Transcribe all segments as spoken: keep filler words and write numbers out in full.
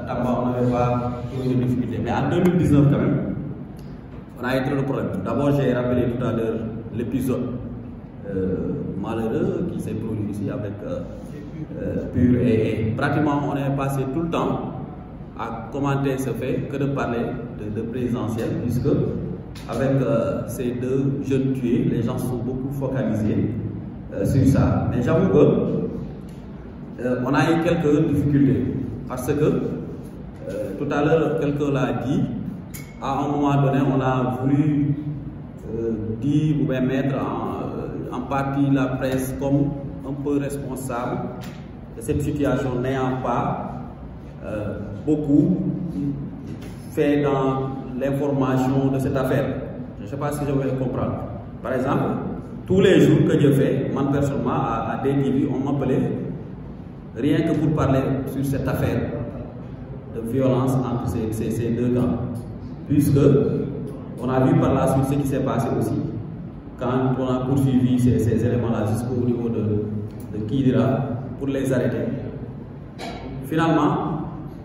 Tamba, on n'avait pas eu de difficultés. Mais en deux mille dix-neuf, quand même, on a eu trop de problèmes. D'abord, j'ai rappelé tout à l'heure l'épisode euh, malheureux qui s'est produit ici avec euh, euh, Pur et, et pratiquement on est passé tout le temps à commenter ce fait que de parler de, de présidentiel, puisque avec euh, ces deux jeunes tués, les gens sont beaucoup focalisés euh, sur ça. Mais j'avoue que euh, on a eu quelques difficultés parce que euh, tout à l'heure quelqu'un l'a dit, à un moment donné on a voulu euh, dire ou bien mettre en, en partie la presse comme un peu responsable de cette situation, n'ayant pas euh, beaucoup fait dans l'information de cette affaire. Je ne sais pas si je vais comprendre. Par exemple, tous les jours que je fais, moi personnellement à, à D T V, on m'appelait rien que pour parler sur cette affaire de violence entre ces, ces, ces deux gars. Puisque on a vu par la suite ce qui s'est passé aussi quand on a poursuivi ces, ces éléments-là jusqu'au niveau de, de Kidira pour les arrêter. Finalement,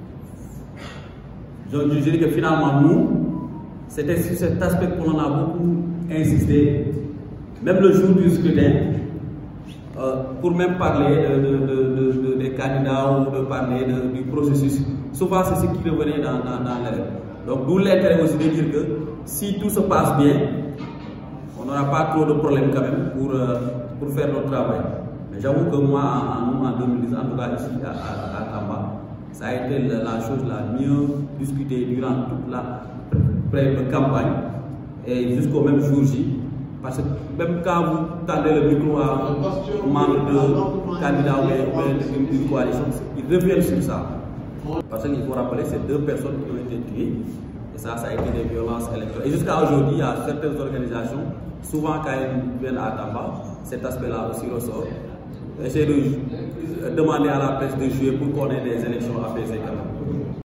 je, je dis que finalement nous, c'était sur cet aspect qu'on a beaucoup insisté, même le jour du scrutin, euh, pour même parler de, de, de, de, de, des candidats ou de parler de, du processus. Souvent c'est ce qui revenait dans, dans, dans l'air. Donc d'où l'intérêt aussi de dire que si tout se passe bien, on n'aura pas trop de problèmes quand même pour, euh, pour faire notre travail. Mais j'avoue que moi, en, en deux mille dix, en tout cas ici à, à, à Tamba, ça a été la, la chose la mieux discutée durant toute la pré de campagne et jusqu'au même jour J. Parce que même quand vous tendez le micro à un membre de candidat ou d'une coalition, ils reviennent sur ça. Parce qu'il faut rappeler ces deux personnes qui ont été tuées. Et ça, ça a été des violences électorales. Et jusqu'à aujourd'hui, il y a certaines organisations, souvent quand elles viennent à Tamba, cet aspect-là aussi ressort. Essayer de demander à la presse de jouer pour qu'on ait des élections apaisées quand même.